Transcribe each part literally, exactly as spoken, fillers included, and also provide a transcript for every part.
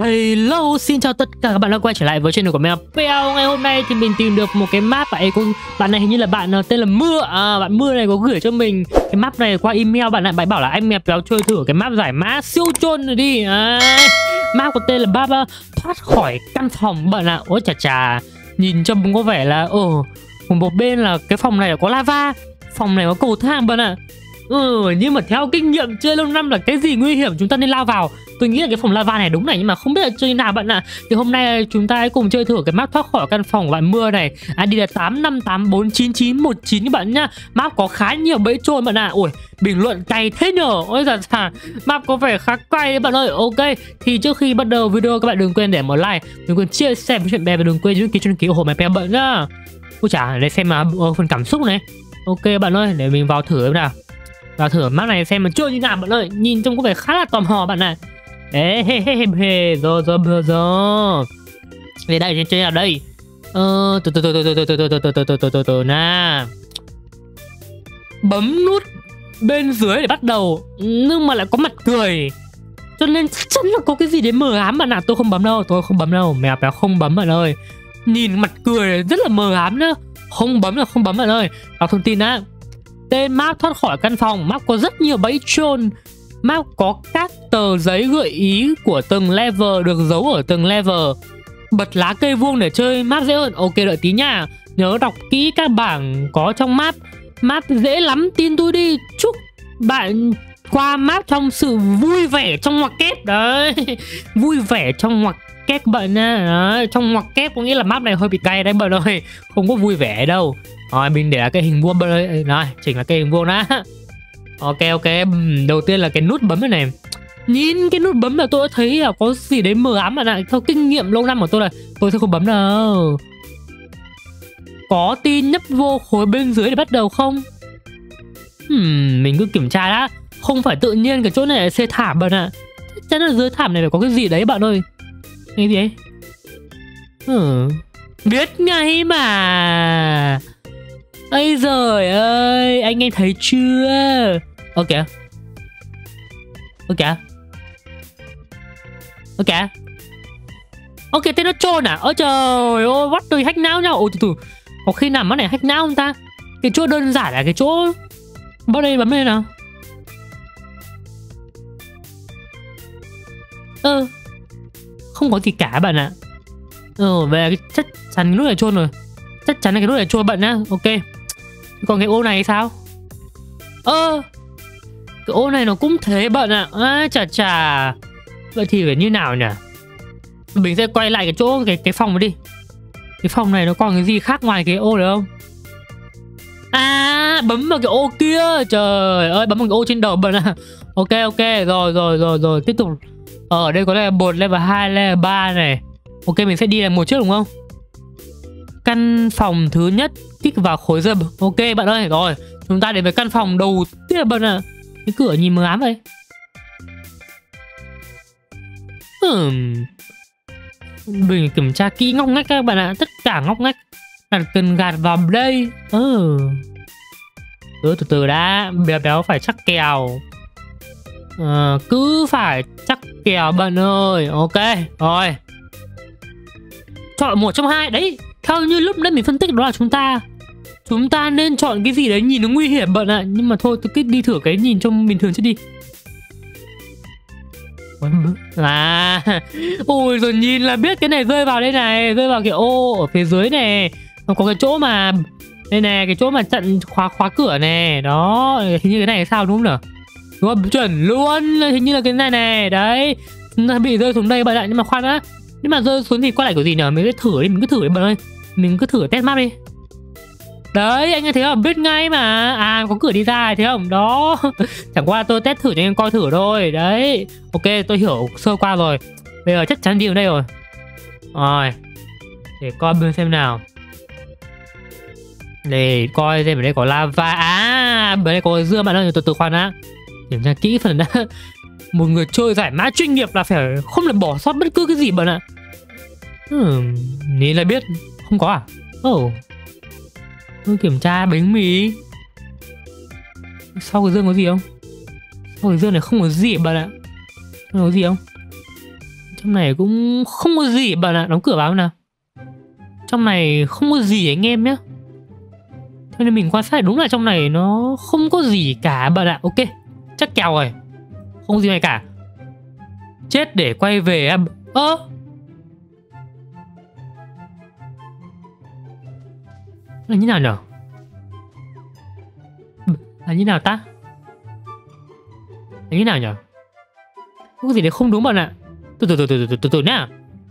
Hello, xin chào tất cả các bạn đã quay trở lại với channel của Mèo Peo. Ngày hôm nay thì mình tìm được một cái map bạn ấy cũng bạn này hình như là bạn tên là Mưa. À, bạn Mưa này có gửi cho mình cái map này qua email. Bạn lại bảo là anh Mèo Peo chơi thử cái map giải mã siêu chôn rồi đi. À, map có tên là Baba thoát khỏi căn phòng bạn ạ. Ôi chà chà, nhìn trông có vẻ là ồ, oh, một bên là cái phòng này có lava, phòng này có cầu thang bạn ạ. Ừ, nhưng mà theo kinh nghiệm chơi lâu năm là cái gì nguy hiểm chúng ta nên lao vào. Tôi nghĩ là cái phòng lava này đúng này, nhưng mà không biết là chơi như nào bạn ạ. Thì hôm nay chúng ta hãy cùng chơi thử cái map thoát khỏi căn phòng của bạn Mưa này. i đê là tám năm tám bốn chín chín một chín các bạn nhá. Map có khá nhiều bẫy trôi bạn ạ. Ui, bình luận cay thế nhờ. Ôi giời ơi, map có vẻ khá cay bạn ơi. Ok, thì trước khi bắt đầu video các bạn đừng quên để một like, đừng quên chia sẻ với chuyện bè và đừng quên nhấn ký cho ký ủng hộ Mèo Peo bạn nhá. Ôi chà, để xem mà uh, phần cảm xúc này. Ok bạn ơi, để mình vào thử nào. Vào thử map này xem mà chơi như nào bạn ơi. Nhìn trông có vẻ khá là tò mò bạn ạ. Ê hê hê hê, rồi rồi rồi rồi. Về đây chơi nào đây? Ờ, từ từ từ từ từ từ từ từ từ từ từ từ từ na. Bấm nút bên dưới để bắt đầu, nhưng mà lại có mặt cười, cho nên chắc chắn là có cái gì đấy mờ ám bạn ạ. Tôi không bấm đâu, tôi không bấm đâu, Mèo Peo không bấm bạn ơi. Nhìn mặt cười rất là mờ ám nữa. Không bấm là không bấm bạn ơi. Đọc thông tin á. Tên map thoát khỏi căn phòng. Map có rất nhiều bẫy trôn. Map có các tờ giấy gợi ý của từng level được giấu ở từng level. Bật lá cây vuông để chơi map dễ hơn. Ok, đợi tí nha. Nhớ đọc kỹ các bảng có trong map. Map dễ lắm, tin tôi đi. Chúc bạn qua map trong sự vui vẻ trong ngoặc kép. Đấy, vui vẻ trong ngoặc kép bạn nha. Đấy, trong ngoặc kép có nghĩa là map này hơi bị cay đấy bạn ơi. Không có vui vẻ đâu. Rồi mình để là cái hình vuông bạn ơi. Rồi, chỉnh là cái hình vuông đã. Ok ok, đầu tiên là cái nút bấm này này. Nhìn cái nút bấm là tôi đã thấy là có gì đấy mờ ám bạn ạ. Theo kinh nghiệm lâu năm của tôi là tôi sẽ không bấm đâu. Có tin nhấp vô khối bên dưới để bắt đầu không? Hmm, mình cứ kiểm tra đã. Không phải tự nhiên cái chỗ này là xây thảm bạn ạ. Chắc chắn là dưới thảm này phải có cái gì đấy bạn ơi. Cái gì ấy? Ừ, biết ngay mà. Ây giời ơi, anh em thấy chưa? Ok. Ok. Ok. Ok, tên nó trôn à? Ôi trời ơi, what the hack não nhau. Ôi từ từ, có khi nào mắt này hack não không ta? Cái chỗ đơn giản là cái chỗ bắt đây bấm lên nào. Ơ ờ, không có gì cả bạn ạ. Ờ, về cái chắc chắn cái nút này trôn rồi. Chắc chắn là cái nút này trôn bận á. Ok. Còn cái ô này sao? Ơ ờ, cái ô này nó cũng thế bận ạ. À, chà chà. Vậy thì phải như nào nhỉ? Mình sẽ quay lại cái chỗ cái cái phòng đi. Cái phòng này nó còn cái gì khác ngoài cái ô đấy không? À, bấm vào cái ô kia. Trời ơi, bấm vào cái ô trên đầu bận ạ. Ok ok, rồi rồi rồi rồi, tiếp tục. Ờ, ở đây có level một, level hai, level ba này. Ok, mình sẽ đi level một trước đúng không? Căn phòng thứ nhất, kích vào khối dâm. Ok bạn ơi, rồi chúng ta đến với căn phòng đầu tiên bạn ạ. Cái cửa nhìn mờ ám vậy. Hmm. Mình kiểm tra kỹ ngóc ngách các bạn ạ. Tất cả ngóc ngách là cần gạt vào đây. Ừ. Từ từ từ đã. Béo béo phải chắc kèo. À, cứ phải chắc kèo bạn ơi. Ok, rồi. Chọn một trong hai. Đấy, theo như lúc nãy mình phân tích đó là chúng ta Chúng ta nên chọn cái gì đấy nhìn nó nguy hiểm bạn ạ. Nhưng mà thôi, tôi cứ đi thử cái nhìn trông bình thường chứ đi. À, ôi rồi nhìn là biết cái này rơi vào đây này. Rơi vào cái ô ở phía dưới này. Có cái chỗ mà đây này, cái chỗ mà chặn khóa khóa cửa này. Đó, hình như cái này sao đúng không nhỉ? Đúng không? Chuẩn luôn, hình như là cái này này. Đấy, nó bị rơi xuống đây bạn ạ. Nhưng mà khoan đã, nhưng mà rơi xuống thì qua lại kiểu gì nhỉ? Mình cứ thử đi, mình cứ thử đi bạn ơi. Mình cứ thử test map đi. Đấy, anh thấy không? Biết ngay mà. À, có cửa đi ra thấy không? Đó. Chẳng qua tôi test thử cho anh coi thử thôi. Đấy. Ok, tôi hiểu sơ qua rồi. Bây giờ chắc chắn đi vào đây rồi. Rồi. Để coi bên xem nào. Để coi xem ở đây có lava. À, bên đây có dưa bạn ơi. Từ từ khoan đã. Kiểm tra kỹ phần đã. Một người chơi giải mã chuyên nghiệp là phải không được bỏ sót bất cứ cái gì bạn ạ. Hmm, nghĩ là biết. Không có à? Ồ. Oh. Tôi kiểm tra bánh mì. Sau cái dương có gì không? Sau cái dương này không có gì bạn ạ. Không có gì không? Trong này cũng không có gì bạn ạ. Đóng cửa vào nào. Trong này không có gì anh em nhé. Thế nên mình quan sát đúng là trong này nó không có gì cả bạn ạ. Ok, chắc kèo rồi. Không có gì này cả. Chết để quay về em. Ơ, là như nào nhở? Là như nào ta? Là như nào nhở? Có cái gì đấy không đúng bạn ạ. Từ từ từ từ từ từ từ nhá.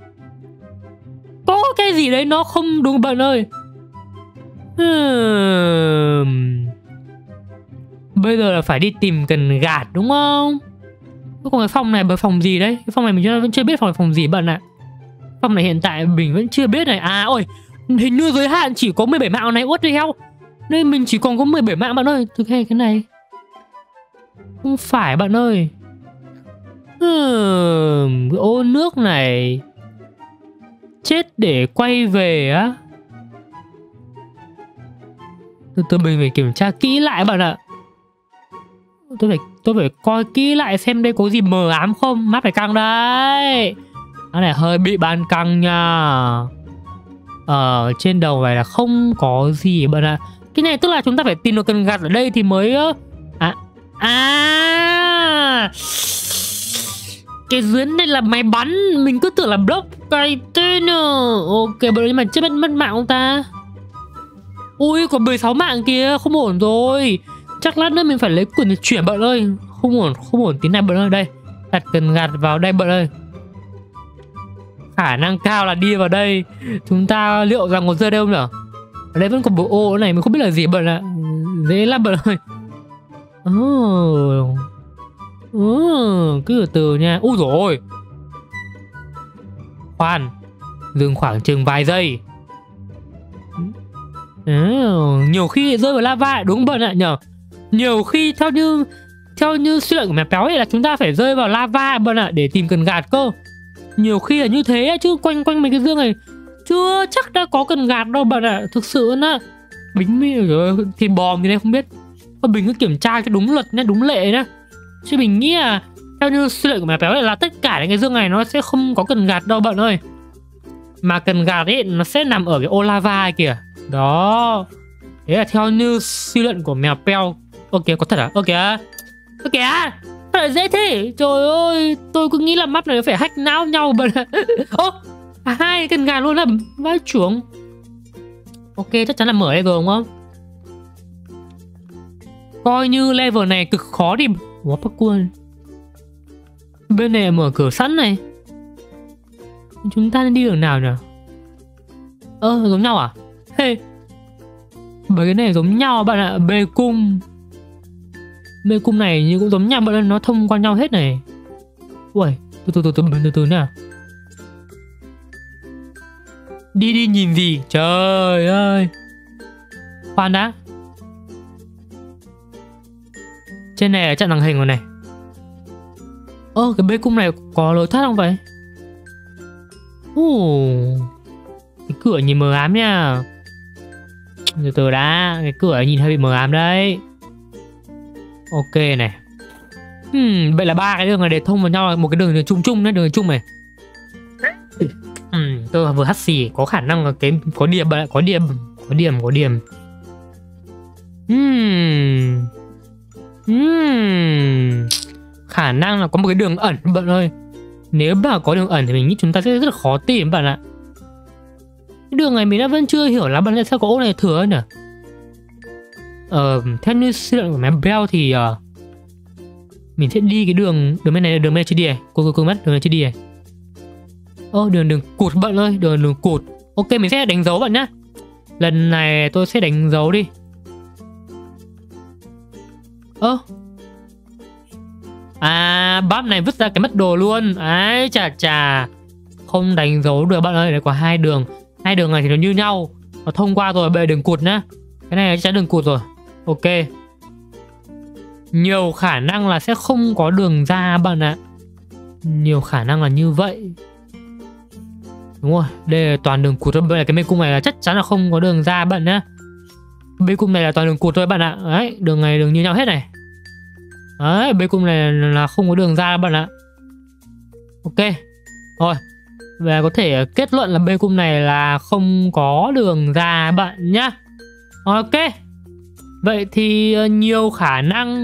Có cái gì đấy nó không đúng bạn ơi. Hmm. Bây giờ là phải đi tìm cần gạt đúng không? Còn cái phòng này bởi phòng gì đấy? Cái phòng này mình vẫn chưa biết phòng này phòng gì bạn ạ. Phòng này hiện tại mình vẫn chưa biết này. À ôi, hình như giới hạn chỉ có mười bảy mạng này. What the hell? Nên mình chỉ còn có mười bảy mạng bạn ơi. Thực hay cái này không phải bạn ơi. Hmm, cái ô nước này. Chết để quay về á. Từ từ mình phải kiểm tra kỹ lại bạn ạ. Tôi phải tôi phải coi kỹ lại xem đây có gì mờ ám không. Map phải căng đấy. Cái này hơi bị ban căng nha. Ở trên đầu này là không có gì bạn ạ. Cái này tức là chúng ta phải tìm được cần gạt ở đây thì mới. À À cái dưới này là máy bắn. Mình cứ tưởng là block cái tên nữa. Ok bạn ơi, nhưng mà chết mất, mất mạng ông ta. Ui còn mười sáu mạng kia. Không ổn rồi. Chắc lát nữa mình phải lấy quyền chuyển bạn ơi. Không ổn, không ổn tí này bạn ơi. Đây, đặt cần gạt vào đây bạn ơi. Khả năng cao là đi vào đây. Chúng ta liệu rằng có rơi đây không nhở? Ở đây vẫn còn bộ ô này. Mình không biết là gì bạn ạ. Dễ lắm bạn ơi. Oh. Oh, cứ từ từ nha. Úi dồi ôi. Khoan, dừng khoảng chừng vài giây. Oh, nhiều khi rơi vào lava đúng bạn ạ nhở. Nhiều khi theo như theo như suy luận của mèo béo ấy là chúng ta phải rơi vào lava bạn ạ để tìm cần gạt cơ. Nhiều khi là như thế chứ quanh quanh mấy cái dương này chưa chắc đã có cần gạt đâu bạn ạ. Thực sự á. Bính mi rồi thì bòm thì đây không biết. Mình cứ kiểm tra cho đúng luật nhá, đúng lệ nhá. Chứ mình nghĩ là theo như suy luận của mèo béo là tất cả những cái dương này nó sẽ không có cần gạt đâu bạn ơi. Mà cần gạt ấy nó sẽ nằm ở cái ô lava kìa. Đó. Thế là theo như suy luận của mèo béo. Ok có thật à? Ok à? Ok à? Sao lại dễ thế? Trời ơi, tôi cứ nghĩ là map này phải hack não nhau bạn ạ. Ô, à, hai cần gạt luôn là vãi chuồng. Ok, chắc chắn là mở đây rồi đúng không? Coi như level này cực khó thì quá bắt cuốn. Bên này mở cửa sẵn này. Chúng ta nên đi đường nào nhỉ? Ơ, giống nhau à? Hey. Mấy cái này giống nhau bạn ạ. Bê cung. Bê cung này như cũng giống nhau bạn ơi. Nó thông qua nhau hết này. Ui, từ từ từ từ từ từ nè. Đi đi nhìn gì? Trời ơi. Khoan đã. Trên này là chặn màn hình rồi này. Ơ, cái bê cung này có lối thoát không vậy? Ồ, cái cửa nhìn mờ ám nha. Từ từ đã. Cái cửa nhìn hơi bị mờ ám đấy. Ok này. Hmm, vậy là ba cái đường này để thông vào nhau. Một cái đường, đường chung chung đấy. Đường chung này. Hmm, tôi vừa hắt xì. Có khả năng là cái có điểm. Có điểm Có điểm Có điểm Hmm Hmm khả năng là có một cái đường ẩn bạn ơi. Nếu mà có đường ẩn thì mình nghĩ chúng ta sẽ rất là khó tìm bạn ạ. Cái đường này mình đã vẫn chưa hiểu lắm bạn ơi. Sao có ô này thừa nhỉ? Ờ, theo như suy luận của mẹ Bell thì uh, mình sẽ đi cái đường đường bên này, đường bên này chưa đi này. Cô cô cô mắt đường này chưa đi này. Ô đường đường cụt bạn ơi, đường đường cụt. Ok mình sẽ đánh dấu bạn nhá. Lần này tôi sẽ đánh dấu đi. Ơ à, bắp này vứt ra cái mất đồ luôn. Ấy chà chà. Không đánh dấu được bạn ơi. Đấy có hai đường. Hai đường này thì nó như nhau. Nó thông qua rồi, bây giờ đường cụt nhá. Cái này chắc đường cụt rồi. Ok. Nhiều khả năng là sẽ không có đường ra bạn ạ. Nhiều khả năng là như vậy. Đúng rồi, đây là toàn đường cụt thôi. Bây giờ cái mê cung này là chắc chắn là không có đường ra bạn nhá. Mê cung này là toàn đường cụt thôi bạn ạ. Đấy, đường này đường như nhau hết này. Đấy, bê cung này là không có đường ra bạn ạ. Ok. Thôi, và có thể kết luận là bê cung này là không có đường ra bạn nhá. Ok. Vậy thì nhiều khả năng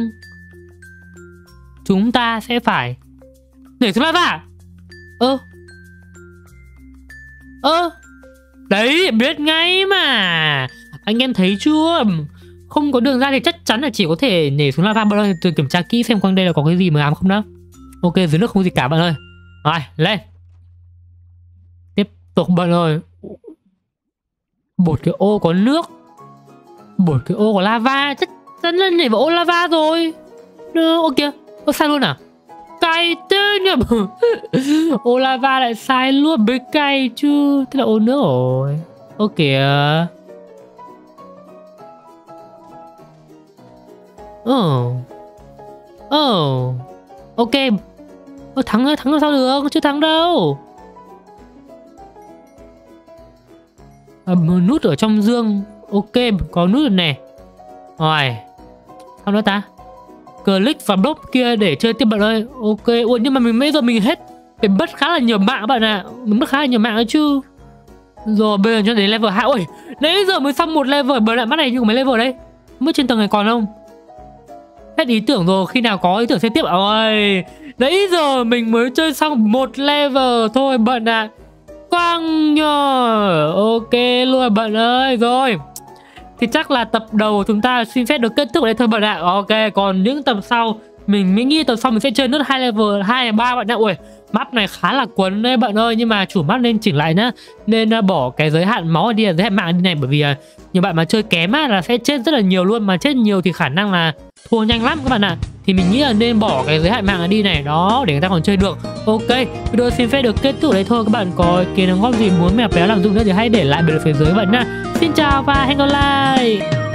chúng ta sẽ phải nhảy xuống lava. Ơ Ơ Đấy, biết ngay mà. Anh em thấy chưa? Không có đường ra thì chắc chắn là chỉ có thể nhảy xuống lava. Bạn ơi, tôi kiểm tra kỹ xem quanh đây là có cái gì mờ ám không đó. Ok, dưới nước không có gì cả bạn ơi. Rồi, lên. Tiếp tục bạn ơi. Một cái ô có nước, một cái ô có lava, chắc chắn là nhảy vào ô lava rồi. Ô kìa, ô sai luôn à? Cay thế nhỉ. Ô lava lại sai luôn, mới cay chứ. Thế là ô nước rồi. Ô kìa. Ồ Ồ Ok. Ô, thắng rồi, thắng rồi sao được, chưa thắng đâu. À, nút ở trong dương. Ok, có nút rồi nè. Rồi, sao nữa ta? Click vào block kia để chơi tiếp bạn ơi. Ok, ủa nhưng mà mình bây giờ mình hết, mình mất khá là nhiều mạng các bạn ạ. À. Mình mất khá là nhiều mạng đấy chứ. Rồi bây giờ cho đến level hai. Ôi, nãy giờ mới xong một level, bờ lại mắt này, nhưng mấy level đấy? Mới trên tầng này còn không? Hết ý tưởng rồi, khi nào có ý tưởng sẽ tiếp. Ôi, nãy giờ mình mới chơi xong một level thôi bạn ạ. À. Quăng nhờ. Ok luôn bạn ơi. Rồi, thì chắc là tập đầu chúng ta xin phép được kết thúc ở đây thôi bạn ạ. Ok, còn những tập sau mình mới nghĩ tập sau mình sẽ chơi nốt hai level hai ba bạn ạ. Ui, map này khá là cuốn đấy bạn ơi, nhưng mà chủ map nên chỉnh lại nhá. Nên uh, bỏ cái giới hạn máu đi, giới hạn mạng đi này, bởi vì uh, nhiều bạn mà chơi kém á là sẽ chết rất là nhiều luôn, mà chết nhiều thì khả năng là thua nhanh lắm các bạn ạ. Thì mình nghĩ là nên bỏ cái giới hạn mạng đi này đó để người ta còn chơi được. Ok, video xin phép được kết thúc đấy thôi. Các bạn có ý kiến đóng góp gì muốn Mèo Béo làm giúp nữa thì hãy để lại bình luận phía dưới bạn nha. Xin chào và hẹn gặp lại.